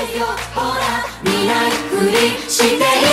よほら見ないふりして